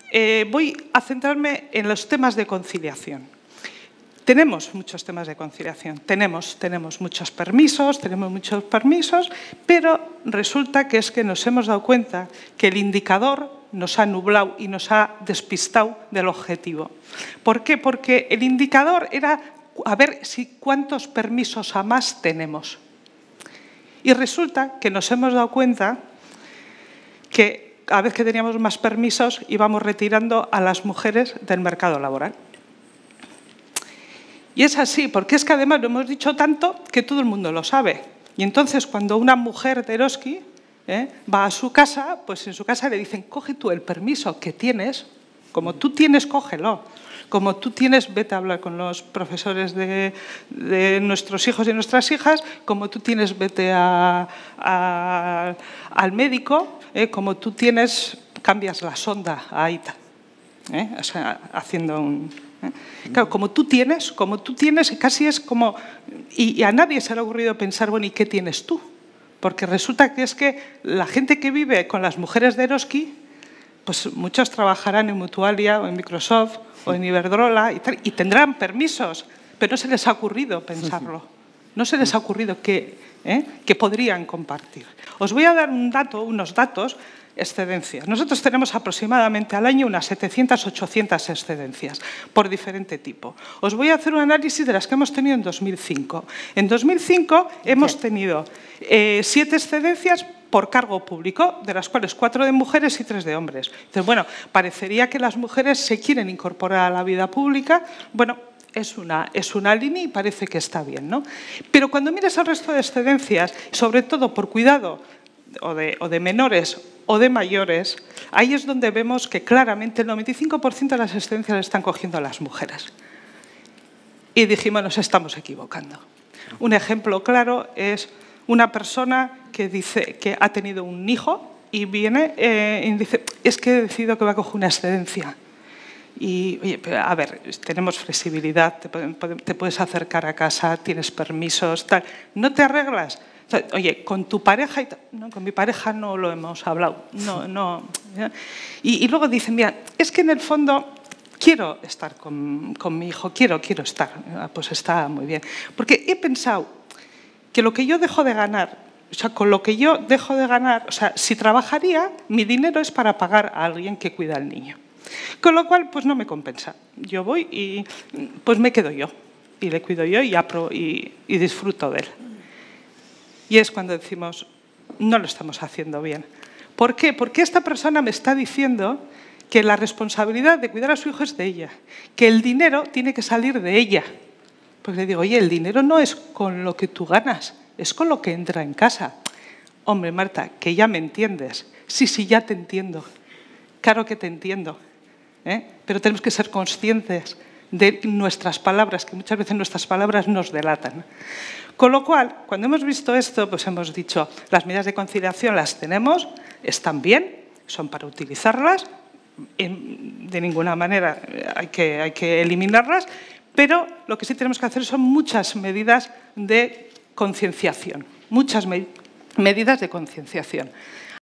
voy a centrarme en los temas de conciliación. Tenemos muchos temas de conciliación, tenemos muchos permisos, pero resulta que es que nos hemos dado cuenta que el indicador nos ha nublado y nos ha despistado del objetivo. ¿Por qué? Porque el indicador era a ver cuántos permisos a más tenemos. Y resulta que nos hemos dado cuenta que cada vez que teníamos más permisos íbamos retirando a las mujeres del mercado laboral. Y es así, porque es que además lo hemos dicho tanto que todo el mundo lo sabe. Y entonces cuando una mujer de Eroski va a su casa, pues en su casa le dicen, coge tú el permiso que tienes, como tú tienes, cógelo. Como tú tienes, vete a hablar con los profesores de nuestros hijos y nuestras hijas, como tú tienes, vete al médico, como tú tienes, cambias la sonda a Aita. O sea, haciendo un... Claro, como tú tienes, casi es como... Y a nadie se le ha ocurrido pensar, bueno, ¿y qué tienes tú? Porque resulta que es que la gente que vive con las mujeres de Eroski, pues muchos trabajarán en Mutualia o en Microsoft o en Iberdrola y tendrán permisos, pero no se les ha ocurrido pensarlo. No se les ha ocurrido que podrían compartir. Os voy a dar unos datos, excedencias. Nosotros tenemos aproximadamente al año unas 700, 800 excedencias por diferente tipo. Os voy a hacer un análisis de las que hemos tenido en 2005. En 2005 hemos tenido 7 excedencias por cargo público, de las cuales 4 de mujeres y 3 de hombres. Entonces, bueno, parecería que las mujeres se quieren incorporar a la vida pública. Bueno, es una línea y parece que está bien, ¿no? Pero cuando miras el resto de excedencias, sobre todo por cuidado o de menores o de mayores, ahí es donde vemos que claramente el 95% de las excedencias las están cogiendo las mujeres. Y dijimos, nos estamos equivocando. Un ejemplo claro es una persona que dice que ha tenido un hijo y viene y dice, es que he decidido que va a coger una excedencia. Y, oye, a ver, tenemos flexibilidad, te puedes acercar a casa, tienes permisos, tal. ¿No te arreglas? O sea, oye, con tu pareja, no, con mi pareja no lo hemos hablado. No. Y luego dicen, mira, es que en el fondo quiero estar con mi hijo, quiero estar. Pues está muy bien. Porque he pensado que lo que yo dejo de ganar, o sea, con lo que yo dejo de ganar, o sea, si trabajaría, mi dinero es para pagar a alguien que cuida al niño. Con lo cual, pues no me compensa. Yo voy y pues me quedo yo. Y le cuido yo y disfruto de él. Y es cuando decimos, no lo estamos haciendo bien. ¿Por qué? Porque esta persona me está diciendo que la responsabilidad de cuidar a su hijo es de ella, que el dinero tiene que salir de ella. Pues le digo, oye, el dinero no es con lo que tú ganas, es con lo que entra en casa. Hombre, Marta, que ya me entiendes. Sí, ya te entiendo. Claro que te entiendo. Pero tenemos que ser conscientes de nuestras palabras, que muchas veces nuestras palabras nos delatan. Con lo cual, cuando hemos visto esto, pues hemos dicho, las medidas de conciliación las tenemos, están bien, son para utilizarlas, de ninguna manera hay que eliminarlas, pero lo que sí tenemos que hacer son muchas medidas de concienciación, muchas medidas de concienciación.